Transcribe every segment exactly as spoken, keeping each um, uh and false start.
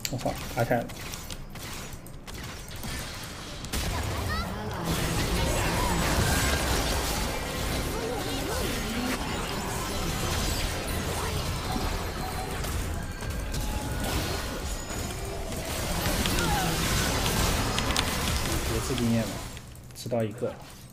我操，打起来了！别吃经验了，吃到一个。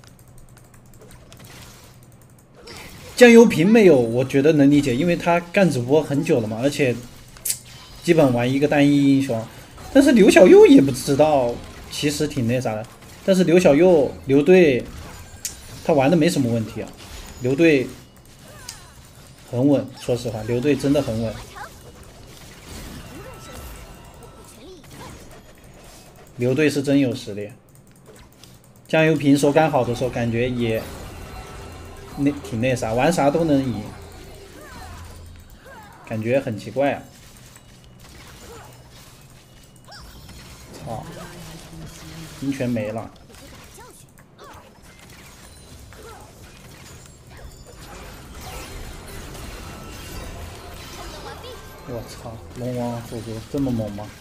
酱油瓶没有，我觉得能理解，因为他干直播很久了嘛，而且基本玩一个单一英雄。但是刘小佑也不知道，其实挺那啥的。但是刘小佑刘队，他玩的没什么问题啊，刘队很稳，说实话，刘队真的很稳。刘队是真有实力。酱油瓶手感好的时候，感觉也那挺那啥，玩啥都能赢，感觉很奇怪啊！操，鹰泉没了。我操，龙王复活这么猛吗？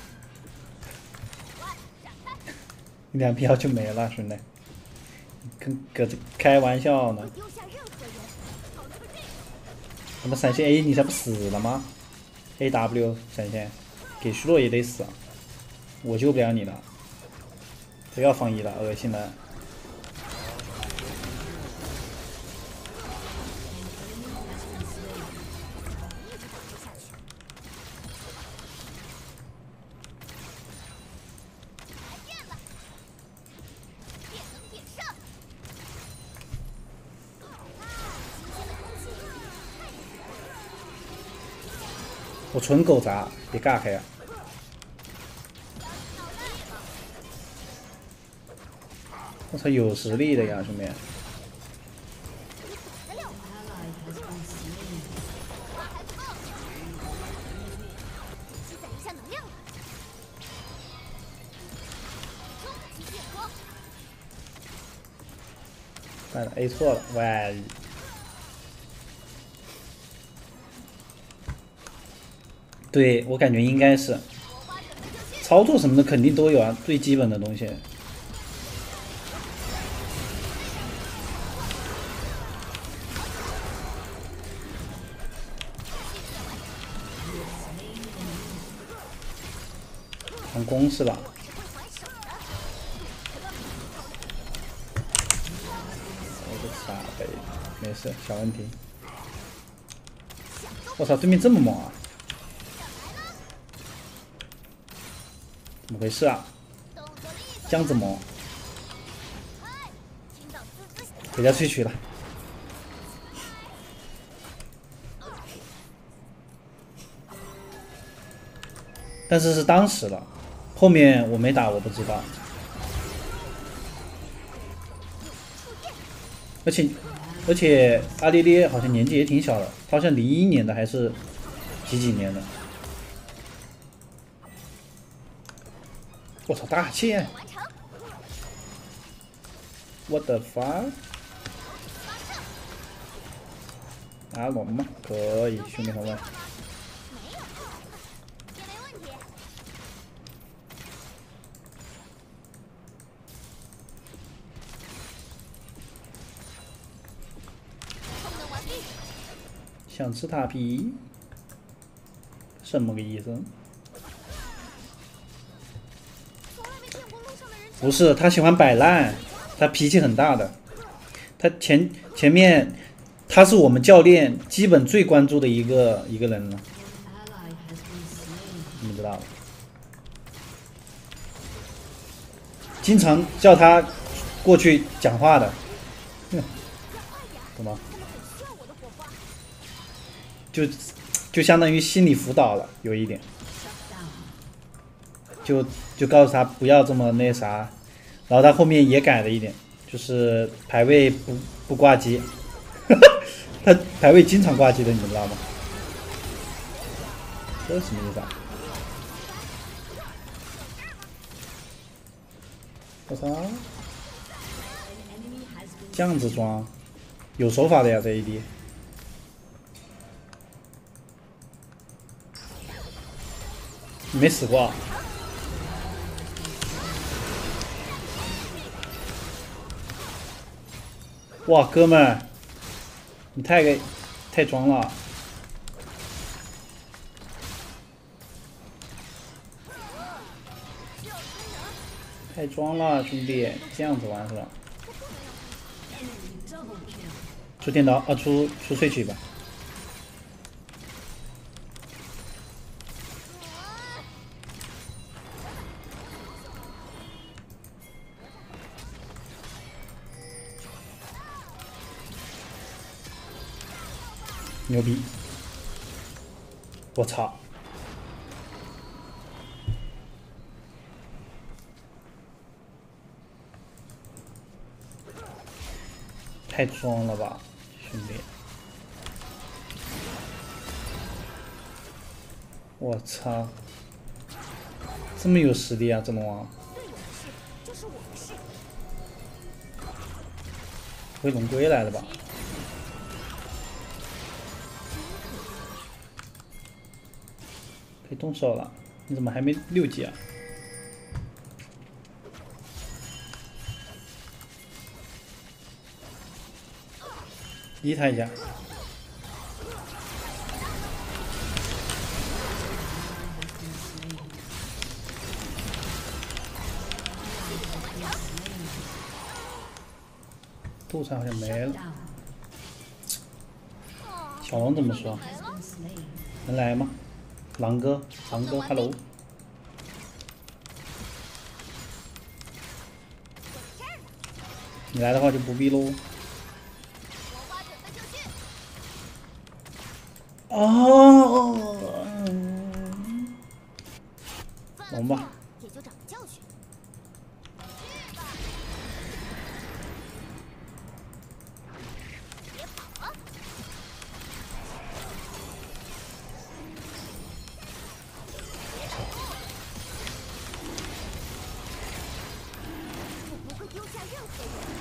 两票就没了，兄弟，跟搁这开玩笑呢。他妈闪现 A， 你这不死了吗 ？A W 闪现，给虚弱也得死，我救不了你了。不要放一了，恶心了。我纯狗杂，别尬开啊！我操，有实力的呀，兄弟！算了 ，A 错了，喂。对，我感觉应该是操作什么的肯定都有啊，最基本的东西。成功是吧？我个傻逼，没事，小问题。我操，对面这么猛啊！怎么回事啊？这样子猛，回家萃取了。但是是当时的，后面我没打，我不知道。而且而且阿列列好像年纪也挺小的，好像零一年的还是几几年的。我操，大剑！我的 fuck！ 阿龙吗？可以，兄弟们。想吃塔皮？什么个意思？不是，他喜欢摆烂，他脾气很大的。他前前面，他是我们教练基本最关注的一个一个人了。你们知道？经常叫他过去讲话的，懂吗？就就相当于心理辅导了，有一点。就就告诉他不要这么那啥，然后他后面也改了一点，就是排位不不挂机，他排位经常挂机的，你们知道吗？这是什么意思啊？我操！这样子装，有手法的呀，这 A D。 没死过、啊。哇，哥们儿，你太给太装了。 太装了，兄弟，这样子玩是吧？出电刀啊，出出萃取吧。牛逼！我操！ 太装了吧，兄弟！我操，这么有实力啊，这龙王！回龙龟来了吧？可以动手了，你怎么还没六级啊？ 依他一下，肚子好像没了。小龙怎么说？能来吗？狼哥，狼哥 ，hello。你来的话就不必喽。 哦，龙吧。也就长个教训。别跑了！我不会丢下任何人。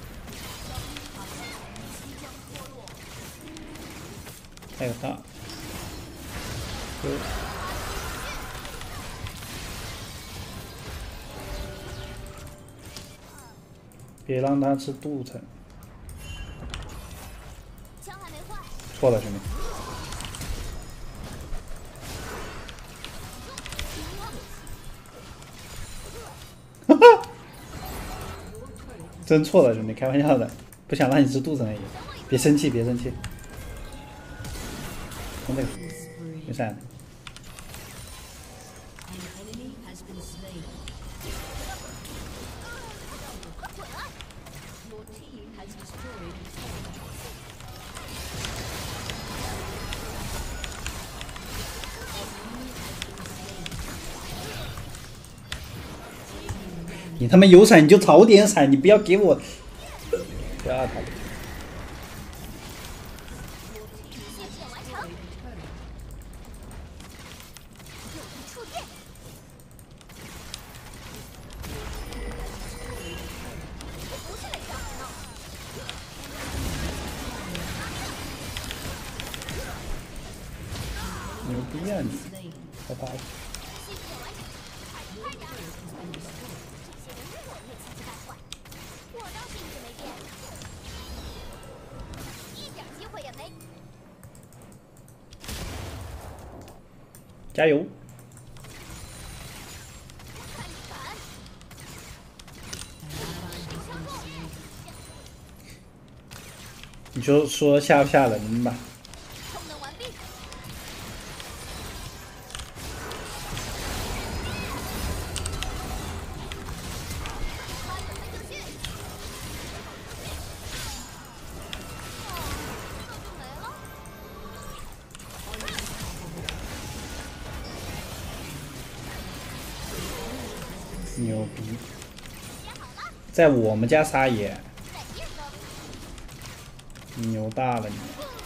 即将脱落。还有他。 别让他吃镀层。错了，兄弟。哈哈，真错了，兄弟，开玩笑的，不想让你吃镀层而已。别生气，别生气。冲这个，没闪。 你他妈有闪你就早点闪，你不要给我，不要他。牛逼啊你！拜拜。 加油！你就说吓不吓人吧？牛逼！在我们家撒野，牛大了你！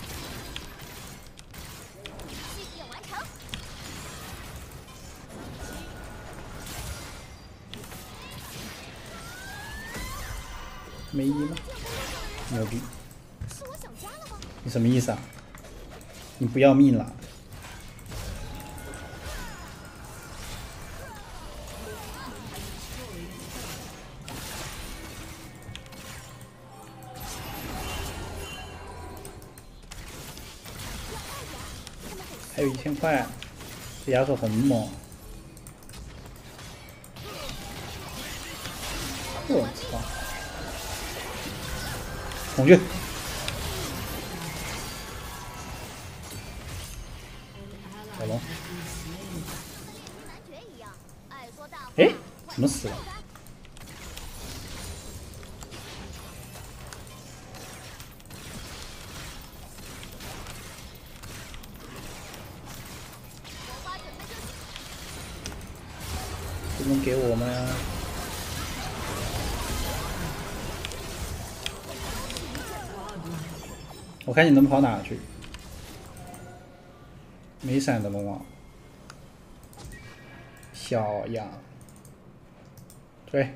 没一吗？牛逼！你什么意思啊？你不要命了？ 还有一千块，这亚索很猛。我操！恐惧。小龙。哎，怎么死了？ 不能给我们啊！我看你能跑哪去？没闪的龙王，小样！追！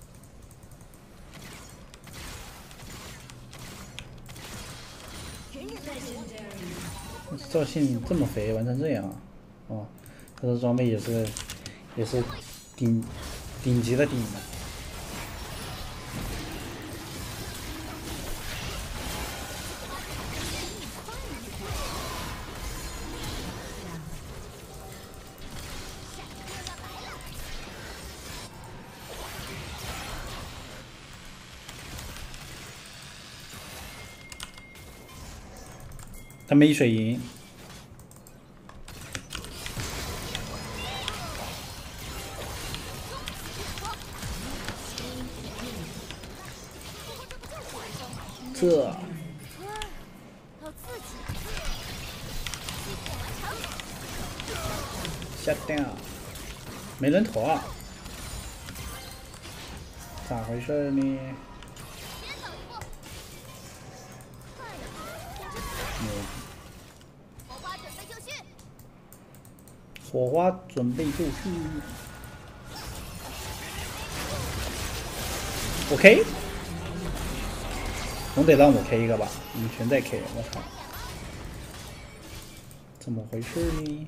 赵信这么肥，玩成这样啊！哦，他的装备也是也是顶顶级的顶的。 他没水银，这下掉，没人头啊？咋回事呢？ 火花准备就绪。我 K， 总得让我 K 一个吧？你们全在 K， 我操！怎么回事呢？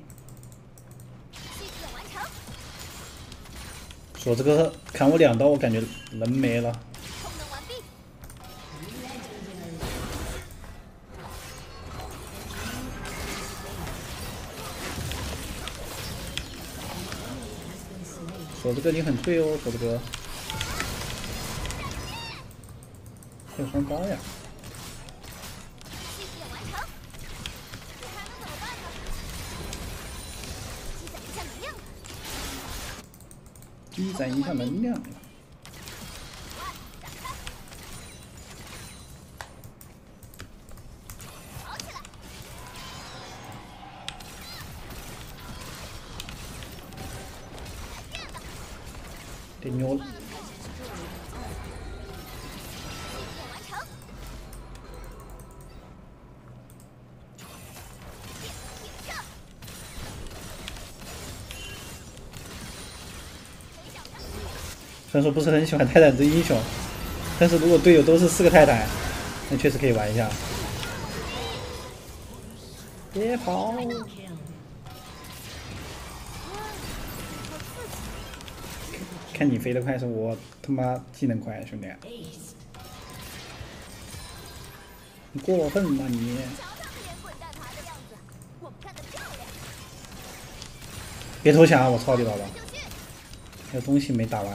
说这个砍我两刀，我感觉人没了。 手子哥你很脆哦，手子哥，还有双刀呀！积攒一下能量。得牛了！虽然说不是很喜欢泰坦这英雄，但是如果队友都是四个泰坦，那确实可以玩一下。别跑！看你飞得快，是我他妈技能快，兄弟！你过分了你！别投降！我操你老爸！还有东西没打完。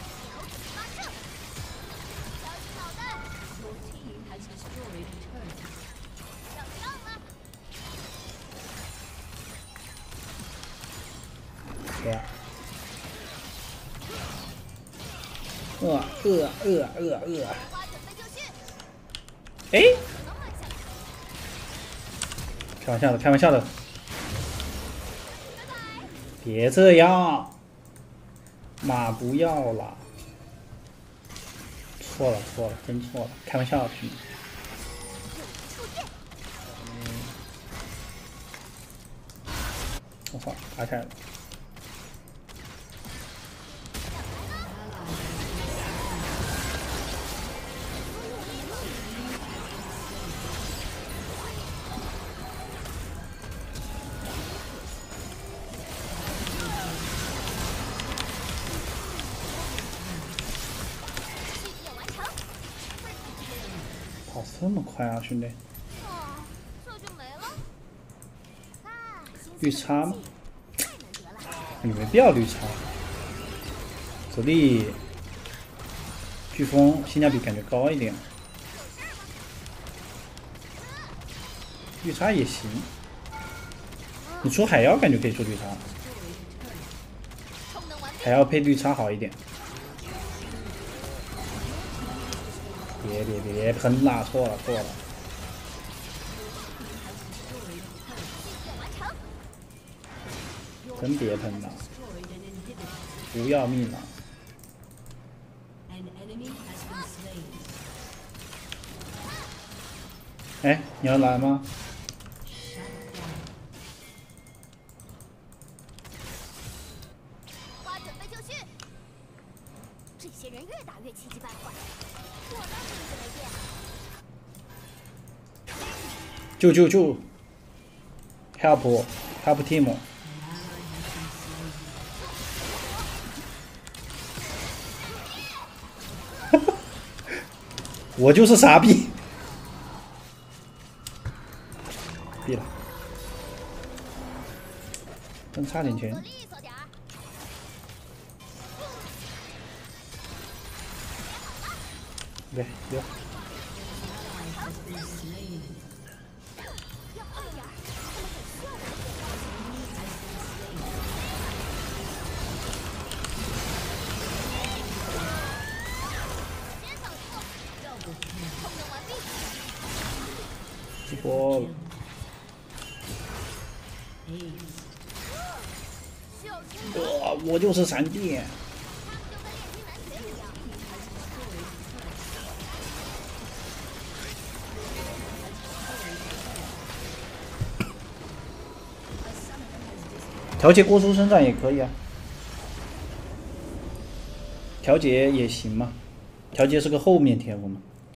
呃呃呃呃呃！哎，开玩笑的，开玩笑的，别这样，马不要了，错了错了，真错了，开玩笑的，兄弟。我操，打起来了！ 跑这么快啊，兄弟！ 绿叉吗？有没有必要绿叉？这里飓风性价比感觉高一点，绿叉也行。你出海妖感觉可以出绿叉，海妖配绿叉好一点。别别别喷啦！错了错了。 真别喷了，不要命了！哎，你要来吗？ 花准备就绪。这些人越打越气急败坏，我倒是一直没变。 救救救 ！Help help team！ 我就是傻逼，毙了，真差点钱。对，有。直播了。哇，我就是闪电。调节过速生长也可以啊，调节也行嘛，调节是个后面天赋嘛。